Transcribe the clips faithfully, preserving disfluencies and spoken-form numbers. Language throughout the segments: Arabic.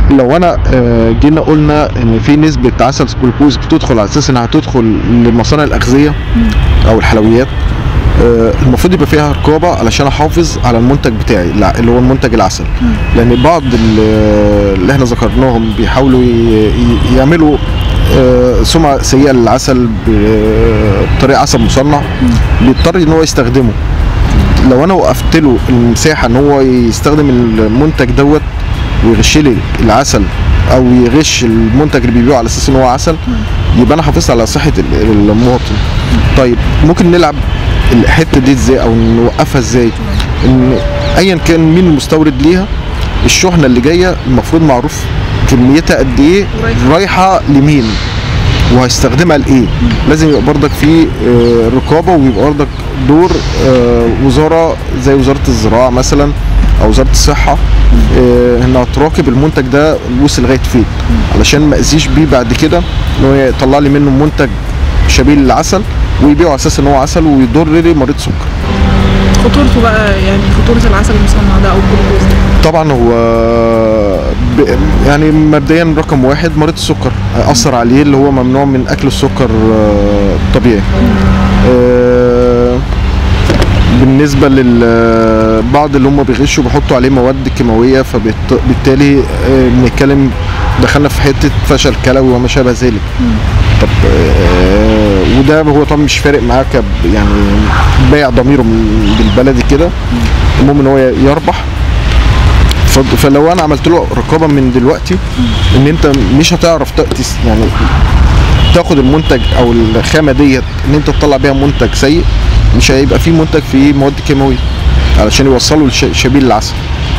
لو انا آه، جينا قلنا ان في نسبه عسل جلوكوز بتدخل على اساس انها هتدخل لمصانع الاغذيه او الحلويات، آه، المفروض يبقى فيها رقابه علشان احافظ على المنتج بتاعي الع- اللي هو المنتج العسل. لان بعض ال- اللي احنا ذكرناهم بيحاولوا ي- ي- يعملوا آه، سمعه سيئه للعسل ب- بطريقه عسل مصنع، بيضطر ان هو يستخدمه. لو انا وقفت له المساحه ان هو يستخدم المنتج دوت ويغش لي العسل او يغش المنتج اللي بيبيعه على اساس ان هو عسل، يبقى انا حافظت على صحه ال- المواطن. طيب ممكن نلعب الحته دي ازاي او نوقفها ازاي؟ ان ايا كان مين المستورد ليها، الشحنه اللي جايه المفروض معروف كميتها قد ايه، رايحه لمين، وهيستخدمها لايه. لازم يبقى برضك في آه، رقابه، ويبقى برضك دور آه، وزاره زي وزاره الزراعه مثلا او وزاره الصحه، آه، انها تراقب المنتج ده وصل لغايه فين، علشان ما اذيش بيه بعد كده ان هو يطلع لي منه منتج شبيه للعسل ويبيعه على اساس ان هو عسل ويضر لي مريض سكر. خطورته بقى، يعني خطورة العسل المصنع ده أو الجلوكوز ده؟ طبعا هو ب- يعني مبدئيا رقم واحد مريض السكر اثر عليه، اللي هو ممنوع من اكل السكر آه، الطبيعي. آه، بالنسبه للبعض اللي هم بيغشوا بيحطوا عليه مواد كيماويه، فبالتالي بنتكلم دخلنا في حته فشل كلوي وما شابه ذلك. طب آه، وده هو طبعا مش فارق معاه كب يعني بايع ضميره من- بالبلدي كده، المهم ان هو يربح. ف- فلو انا عملت له رقابه من دلوقتي ان انت مش هتعرف تقتس يعني تاخد المنتج او الخامه ديت ان انت تطلع بيها منتج سيء، مش هيبقى فيه منتج فيه مواد كيماويه علشان يوصلوا الش- شبيه العسل.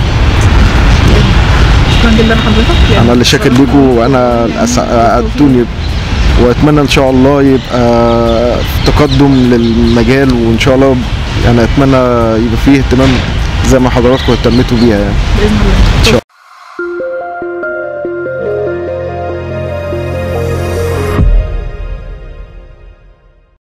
شكرا جدا لحضرتك. انا اللي شاكر لكم وانا قعدتوني، واتمنى ان شاء الله يبقى تقدم للمجال، وان شاء الله يعني اتمنى يبقى فيه اهتمام زي ما حضراتكم اهتميتوا بيها يعني. بإذن الله. ان شاء الله.